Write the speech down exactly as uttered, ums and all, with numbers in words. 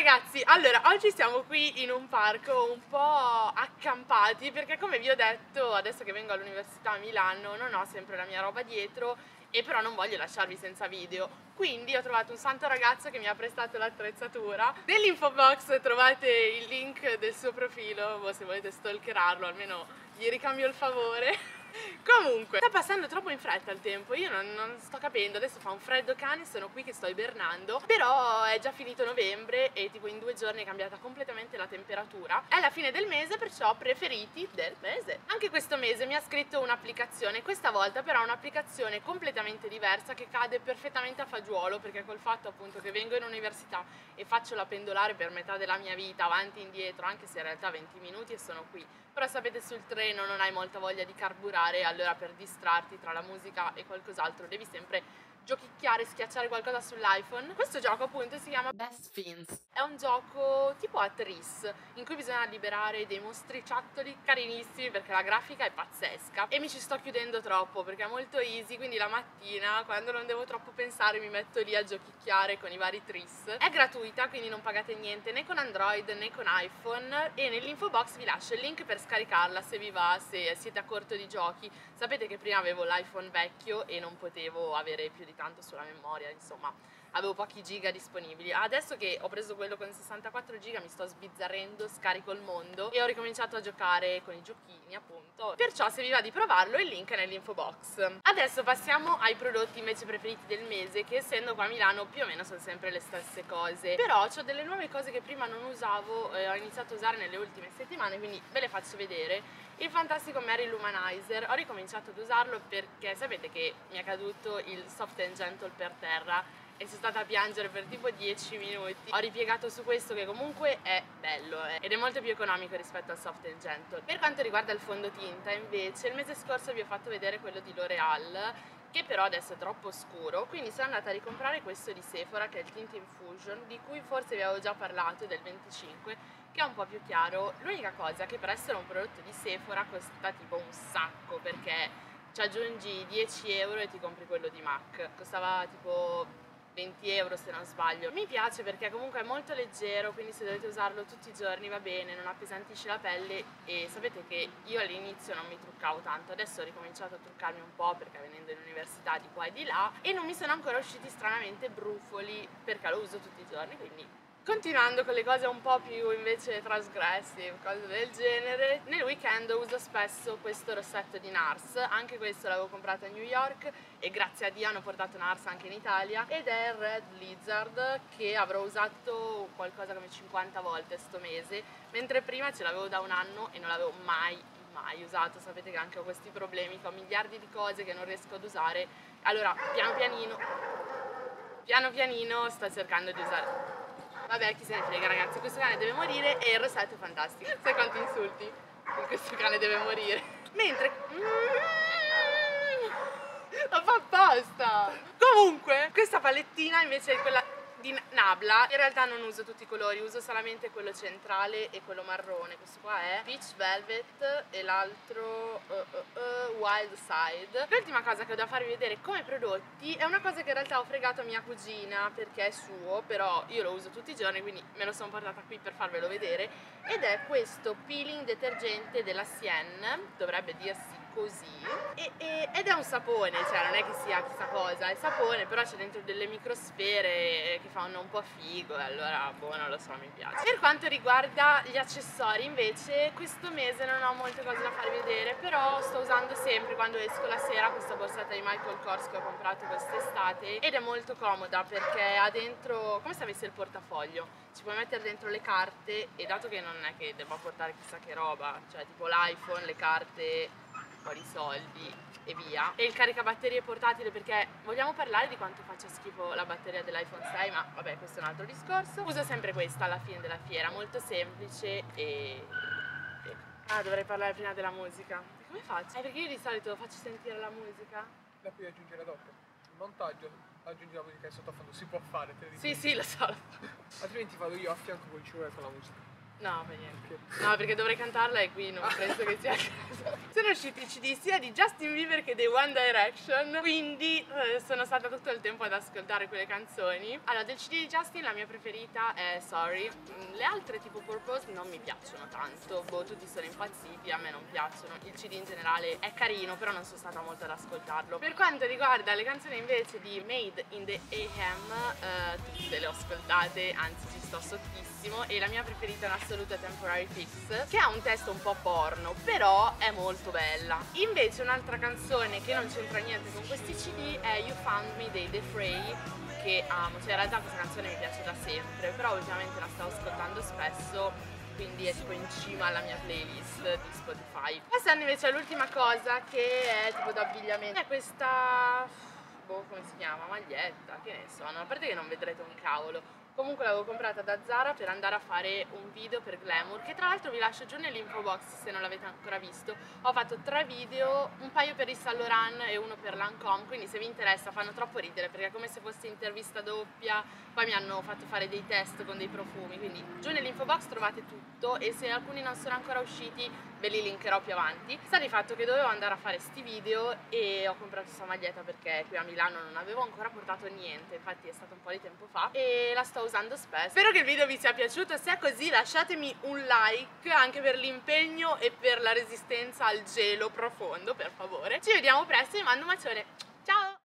ragazzi, allora oggi siamo qui in un parco un po' accampati perché, come vi ho detto, adesso che vengo all'università a Milano non ho sempre la mia roba dietro e però non voglio lasciarvi senza video, quindi ho trovato un santo ragazzo che mi ha prestato l'attrezzatura. Nell'info box trovate il link del suo profilo, voi se volete stalkerarlo almeno gli ricambio il favore. Comunque, sta passando troppo in fretta il tempo, io non, non sto capendo, adesso fa un freddo cane, sono qui che sto ibernando, però è già finito novembre e tipo in due giorni è cambiata completamente la temperatura. È la fine del mese, perciò preferiti del mese. Anche questo mese mi ha scritto un'applicazione, questa volta però un'applicazione completamente diversa che cade perfettamente a fagiolo, perché col fatto appunto che vengo in università e faccio la pendolare per metà della mia vita, avanti e indietro, anche se in realtà venti minuti e sono qui. Però sapete, sul treno non hai molta voglia di carburare, allora per distrarti tra la musica e qualcos'altro devi sempre giochicchiare, schiacciare qualcosa sull'iPhone. Questo gioco appunto si chiama Best Fiends. È un gioco tipo a tris, in cui bisogna liberare dei mostriciattoli carinissimi perché la grafica è pazzesca. E mi ci sto chiudendo troppo perché è molto easy, quindi la mattina, quando non devo troppo pensare, mi metto lì a giochicchiare con i vari tris. È gratuita, quindi non pagate niente né con Android né con iPhone, e nell'info box vi lascio il link per scaricarla se vi va, se siete a corto di giochi. Sapete che prima avevo l'iPhone vecchio e non potevo avere più di tanto sulla memoria, insomma avevo pochi giga disponibili. Adesso che ho preso quello con sessantaquattro giga mi sto sbizzarrendo, scarico il mondo e ho ricominciato a giocare con i giochini appunto, perciò se vi va di provarlo il link è nell'info box. Adesso passiamo ai prodotti invece preferiti del mese, che essendo qua a Milano più o meno sono sempre le stesse cose, però ho delle nuove cose che prima non usavo e ho iniziato a usare nelle ultime settimane, quindi ve le faccio vedere. Il fantastico Mary Lumanizer, ho ricominciato ad usarlo perché sapete che mi è caduto il Soft and Gentle per terra e sono stata a piangere per tipo dieci minuti. Ho ripiegato su questo che comunque è bello eh, ed è molto più economico rispetto al Soft and Gentle. Per quanto riguarda il fondotinta invece, il mese scorso vi ho fatto vedere quello di L'Oreal, che però adesso è troppo scuro, quindi sono andata a ricomprare questo di Sephora che è il Tint Infusion, di cui forse vi avevo già parlato, del venticinque, che è un po' più chiaro. L'unica cosa che per essere un prodotto di Sephora costa tipo un sacco, perché ci aggiungi dieci euro e ti compri quello di MAC, costava tipo venti euro se non sbaglio. Mi piace perché comunque è molto leggero, quindi se dovete usarlo tutti i giorni va bene, non appesantisce la pelle. E sapete che io all'inizio non mi truccavo tanto, adesso ho ricominciato a truccarmi un po' perché venendo in università di qua e di là, e non mi sono ancora usciti stranamente brufoli perché lo uso tutti i giorni, quindi... Continuando con le cose un po' più invece trasgresse, cose del genere, nel weekend uso spesso questo rossetto di NARS, anche questo l'avevo comprato a New York e grazie a Dio hanno portato NARS anche in Italia, ed è il Red Lizard, che avrò usato qualcosa come cinquanta volte sto mese, mentre prima ce l'avevo da un anno e non l'avevo mai mai usato. Sapete che anche ho questi problemi, che ho miliardi di cose che non riesco ad usare, allora piano pianino piano pianino sto cercando di usare. Vabbè, chi se ne frega ragazzi, questo cane deve morire e il rossetto è fantastico. Sai quanti insulti? Questo cane deve morire. Mentre... Lo fa apposta! Comunque, questa palettina invece è quella di Nabla. In realtà non uso tutti i colori, uso solamente quello centrale e quello marrone. Questo qua è Peach Velvet e l'altro uh, uh, uh, Wild Side. L'ultima cosa che ho da farvi vedere come prodotti è una cosa che in realtà ho fregato a mia cugina perché è suo, però io lo uso tutti i giorni, quindi me lo sono portata qui per farvelo vedere, ed è questo peeling detergente della Sienne, dovrebbe dirsi così, e, e, ed è un sapone, cioè non è che sia chissà cosa, è sapone, però c'è dentro delle microsfere che fanno un po' figo e allora boh, non lo so, mi piace. Per quanto riguarda gli accessori invece, questo mese non ho molte cose da farvi vedere, però sto usando sempre quando esco la sera questa borsetta di Michael Kors che ho comprato quest'estate ed è molto comoda perché ha dentro come se avesse il portafoglio, ci puoi mettere dentro le carte e dato che non è che debba portare chissà che roba, cioè tipo l'iPhone, le carte, un po' di soldi e via, e il caricabatterie portatile, perché vogliamo parlare di quanto faccia schifo la batteria dell'iPhone sei, ma vabbè, questo è un altro discorso. Uso sempre questa alla fine della fiera, molto semplice e... e... ah, dovrei parlare prima della musica. E come faccio? Eh, perché io di solito faccio sentire la musica. La puoi aggiungere dopo. Il montaggio aggiungi la musica in sottofondo, si può fare, te lo dico. Sì, sì, lo so. Altrimenti vado io a fianco col cellulare con la musica. No, fa niente. No, perché dovrei cantarla e qui non penso che sia a caso. Sono usciti i C D sia di Justin Bieber che dei One Direction, quindi eh, sono stata tutto il tempo ad ascoltare quelle canzoni. Allora, del C D di Justin la mia preferita è Sorry. Le altre tipo Purpose non mi piacciono tanto, boh, tutti sono impazziti, a me non piacciono. Il C D in generale è carino, però non sono stata molto ad ascoltarlo. Per quanto riguarda le canzoni invece di Made in the A M, eh, tutte le ho ascoltate, anzi ci sto sottissimo, e la mia preferita in assoluto è Temporary Fix, che ha un testo un po' porno, però è molto bella. Invece un'altra canzone che non c'entra niente con questi C D è You Found Me dei The Fray, che amo, cioè in realtà questa canzone mi piace da sempre, però ultimamente la stavo ascoltando spesso, quindi è tipo in cima alla mia playlist di Spotify. Passando invece all'ultima cosa, che è tipo d'abbigliamento, è questa, boh, come si chiama, maglietta, che ne so, no? A parte che non vedrete un cavolo. Comunque l'avevo comprata da Zara per andare a fare un video per Glamour, che tra l'altro vi lascio giù nell'info box se non l'avete ancora visto. Ho fatto tre video, un paio per il Saint Laurent e uno per Lancôme, quindi se vi interessa fanno troppo ridere perché è come se fosse intervista doppia, poi mi hanno fatto fare dei test con dei profumi, quindi giù nell'info box trovate tutto e se alcuni non sono ancora usciti ve li linkerò più avanti. Sta di fatto che dovevo andare a fare sti video e ho comprato questa maglietta perché qui a Milano non avevo ancora portato niente, infatti è stato un po' di tempo fa e la sto usando spesso. Spero che il video vi sia piaciuto, se è così lasciatemi un like anche per l'impegno e per la resistenza al gelo profondo, per favore. Ci vediamo presto, vi mando un bacione, ciao!